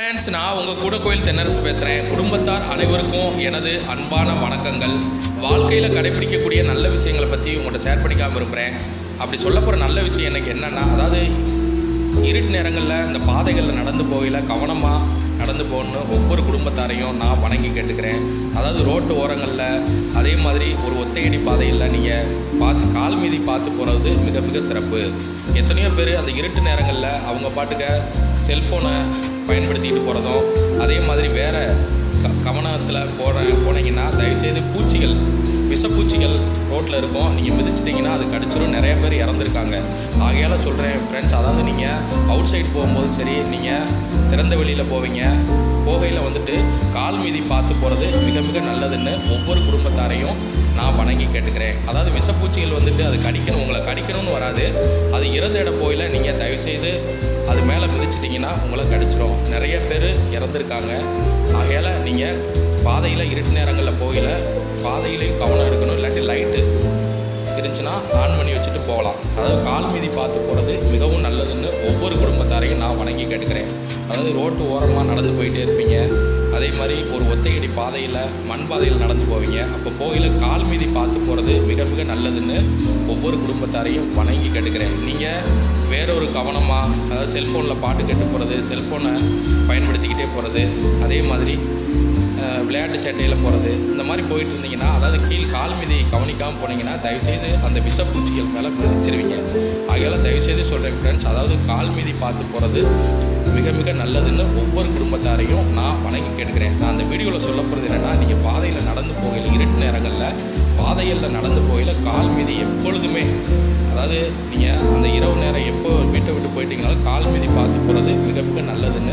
Friends, நான் உங்கள் கூட கோயில் தென்னரசு பேசுகிறேன். குடும்பத்தார் அனைவருக்கும் எனது அன்பான வணக்கங்கள். வாழ்க்கையில் கடைபிடிக்கக்கூடிய நல்ல விஷயங்களை பற்றி உங்கள்கிட்ட ஷேர் பண்ணிக்காம விரும்புகிறேன். அப்படி சொல்ல போகிற நல்ல விஷயம் எனக்கு என்னென்னா, அதாவது இருட்டு நேரங்களில் இந்த பாதைகளில் நடந்து போகையில் கவனமாக நடந்து போகணுன்னு ஒவ்வொரு குடும்பத்தாரையும் நான் வணங்கி கேட்டுக்கிறேன். அதாவது ரோட்டு ஓரங்களில் அதே மாதிரி ஒரு ஒத்தையடி பாதையில் நீங்கள் கால் மீதி பார்த்து போகிறது மிக மிக சிறப்பு. எத்தனையோ பேர் அந்த இருட்டு நேரங்களில் அவங்க பாட்டுக்க செல்ஃபோனை பயன்படுத்திக்கிட்டு போகிறதும், அதே மாதிரி வேறு கவனத்தில் போனீங்கன்னா தயவுசெய்து விஷப்பூச்சிகள் ரோட்டில் இருக்கும். நீங்கள் மிதிச்சிட்டிங்கன்னா அது கடிச்சிடும். நிறைய பேர் இறந்துருக்காங்க. ஆகையால் சொல்கிறேன் ஃப்ரெண்ட்ஸ், அதாவது நீங்கள் அவுட் சைடு போகும்போது சரி, நீங்கள் திறந்த வெளியில் போகையில் வந்துட்டு கால் மீதி பார்த்து போகிறது மிக மிக நல்லதுன்னு ஒவ்வொரு குடும்பத்தாரையும் நான் வணங்கி கேட்டுக்கிறேன். அதாவது விஷப்பூச்சிகள் வந்துட்டு அது உங்களை கடிக்கணும்னு வராது. அது இறந்த இடம் போயில நீங்கள் தயவுசெய்து அது மேலே மிதிச்சிட்டிங்கன்னா உங்களை கடிச்சிடும். நிறைய பேர் இறந்துருக்காங்க. ஆகையால் நீங்கள் பாதையில் இருட்டு நேரங்களில் போகையில் பாதையிலையும் கவனம் எடுக்கணும். இல்லாட்டி லைட்டு இருந்துச்சுன்னா ஆன் பண்ணி வச்சுட்டு போகலாம். அதாவது கால் மீதி பார்த்து போகிறது மிகவும் நல்லதுன்னு ஒவ்வொரு குடும்பத்தாரையும் நான் வணங்கி கேட்டுக்கிறேன். அதாவது ரோட்டு ஓரமாக நடந்து போயிட்டே இருப்பீங்க, அதே மாதிரி ஒரு ஒத்தையடி பாதையில் மண் பாதையில் நடந்து போவீங்க. அப்போ போகையில் கால் மீதி பார்த்து போகிறது மிக மிக நல்லதுன்னு ஒவ்வொரு குடும்பத்தாரையும் வணங்கி கேட்டுக்கிறேன். நீங்கள் வேறொரு கவனமாக, அதாவது செல்ஃபோனில் பாட்டு கேட்டு போகிறது, செல்ஃபோனை பயன்படுத்திக்கிட்டே போகிறது, அதே மாதிரி விளையாட்டு சட்டையில் போகிறது, இந்த மாதிரி போயிட்டு இருந்தீங்கன்னா, அதாவது கால் மீதி கவனிக்காமல் போனீங்கன்னா தயவுசெய்து அந்த விஷப்பூச்சிகள் மேலே மிதிச்சிருவீங்க. ஆகையால் தயவுசெய்து சொல்கிறேன் ஃப்ரெண்ட்ஸ், அதாவது கால் மீதி பார்த்து போகிறது மிக மிக நல்லதுன்னு ஒவ்வொரு குடும்பத்தாரையும் நான் வணங்கி கேட்டுக்கிறேன். நான் அந்த வீடியோவில் சொல்ல போகிறது என்னென்னா, நீங்கள் பாதையில் நடந்து போகையில் இருட்டு நேரங்களில் பாதைகளில் நடந்து போகையில் கால் மீதி எப்பொழுதுமே, அதாவது நீங்கள் அந்த இரவு நேரம் எப்போ வீட்டை விட்டு போயிட்டீங்கனாலும் கால் மீதி பார்த்து போகிறது மிக மிக நல்லதுன்னு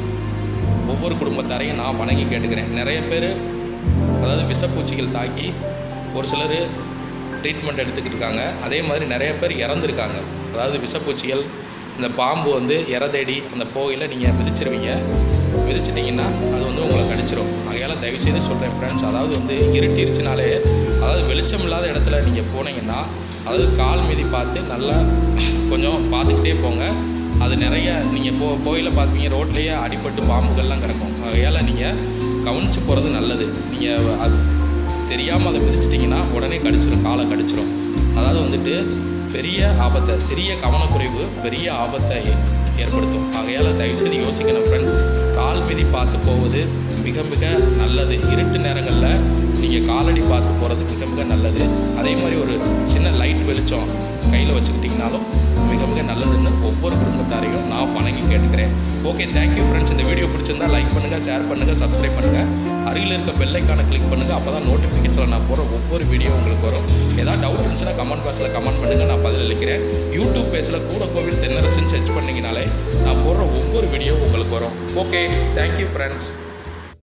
ஒவ்வொரு குடும்பத்தாரையும் நான் வணங்கி கேட்டுக்கிறேன். நிறைய பேர் அதாவது விஷப்பூச்சிகள் தாக்கி ஒரு சிலர் ட்ரீட்மெண்ட் எடுத்துக்கிட்டு இருக்காங்க. அதே மாதிரி நிறைய பேர் இறந்துருக்காங்க. அதாவது விஷப்பூச்சிகள், இந்த பாம்பு இற தேடி அந்த போகையில் நீங்கள் மிதிச்சிட்டிங்கன்னா அது உங்களை கடிச்சிடும். ஆகையால் தயவுசெய்து சொல்கிறேன் ஃப்ரெண்ட்ஸ், அதாவது இருட்டிருச்சுனாலே, அதாவது வெளிச்சம் இல்லாத இடத்துல நீங்கள் போனீங்கன்னா அதாவது கால் மீதி பார்த்து நல்லா கொஞ்சம் பார்த்துக்கிட்டே போங்க. அது நிறைய நீங்கள் போகையில் பார்ப்பீங்க ரோட்லேயே அடிபட்டு பாம்புகள்லாம் கிடக்கும். ஆகையால் நீங்கள் கவனித்து போகிறது நல்லது. நீங்கள் அது தெரியாமல் அதை மிதிச்சிட்டிங்கன்னா உடனே காலை கடிச்சிடும். அதாவது பெரிய ஆபத்தை, சிறிய கவனக்குறைவு பெரிய ஆபத்தை ஏற்படுத்தும். ஆகையால் தயவுசெய்து யோசிக்கணும் ஃப்ரெண்ட்ஸ். கால் மீதி பார்த்து போவது மிக மிக நல்லது. இருட்டு நேரங்களில் நீங்கள் காலடி பார்த்து போகிறது மிக மிக நல்லது. அதே மாதிரி ஒரு சின்ன லைட் வெளிச்சம் கையில் வச்சுக்கிட்டிங்கனாலும் மிக மிக நல்லதுன்னு ஒவ்வொரு குடும்பத்தாரையும் நான் வணங்கி கேட்டுக்கிறேன். Okay, thank you friends. இந்த வீடியோ பிடிச்சிருந்தா லைக் பண்ணுங்கள், ஷேர் பண்ணுங்கள், சப்ஸ்கிரைப் பண்ணுங்கள். அருகில் இருக்க பெல் ஐக்கானை கிளிக் பண்ணுங்கள். அப்போ தான் நோட்டிஃபிகேஷனில் நான் போகிற ஒவ்வொரு வீடியோ உங்களுக்கு வரும். ஏதாவது டவுட் இருந்துச்சுன்னா கமெண்ட் பாக்ஸில் கமெண்ட் பண்ணுங்கள், நான் பதில் அளிக்கிறேன். யூடியூப் பேஜில் கூட கோவில் தென்னரசுன்னு சர்ச் பண்ணிங்கனாலே நான் போடுற ஒவ்வொரு வீடியோ உங்களுக்கு வரும். Okay, thank you friends.